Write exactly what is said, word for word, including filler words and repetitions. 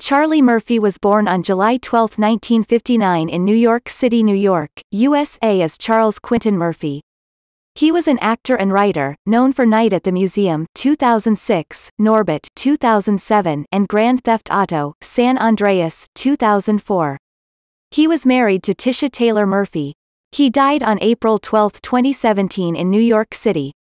Charlie Murphy was born on July twelfth nineteen fifty-nine in New York City, New York, U S A as Charles Quinton Murphy. He was an actor and writer, known for Night at the Museum two thousand six, Norbit two thousand seven, and Grand Theft Auto: San Andreas two thousand four. He was married to Tisha Taylor Murphy. He died on April twelfth twenty seventeen in New York City.